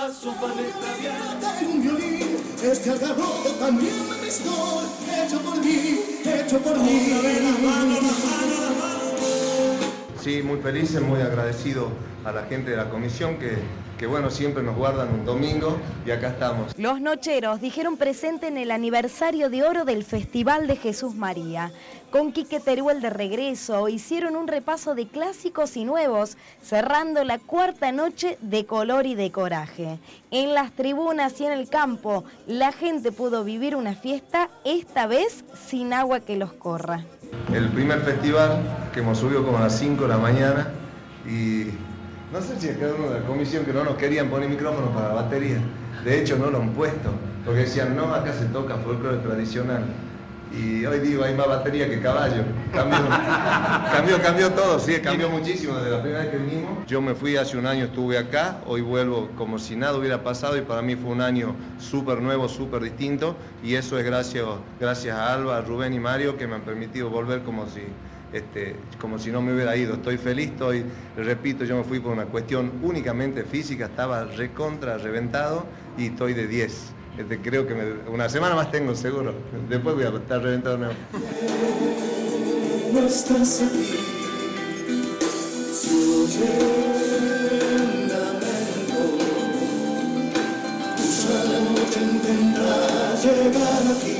paso para extraviar. Tengo un violín, este algarrobo también me prestó, hecho por mí, hecho por mí. Sí, muy felices, muy agradecido a la gente de la comisión que bueno, siempre nos guardan un domingo y acá estamos. Los nocheros dijeron presente en el aniversario de oro del Festival de Jesús María. Con Quique Teruel de regreso, hicieron un repaso de clásicos y nuevos, cerrando la cuarta noche de color y de coraje. En las tribunas y en el campo, la gente pudo vivir una fiesta, esta vez sin agua que los corra. El primer festival que hemos subido como a las 5 de la mañana y no sé si es cada uno de la comisión que no nos querían poner micrófonos para la batería. De hecho no lo han puesto, porque decían, no, acá se toca folclore tradicional. Y hoy digo, hay más batería que caballo. Cambió todo, sí, cambió muchísimo desde la primera vez que vinimos. Yo me fui hace un año, estuve acá, hoy vuelvo como si nada hubiera pasado y para mí fue un año súper nuevo, súper distinto y eso es gracias a Alba, a Rubén y Mario que me han permitido volver como si no me hubiera ido. Estoy feliz, repito, yo me fui por una cuestión únicamente física, estaba reventado y estoy de 10. Creo que una semana más tengo seguro, después voy a estar reventado de nuevo. No estás aquí, se oye el lamento, usa la noche intenta llegar aquí.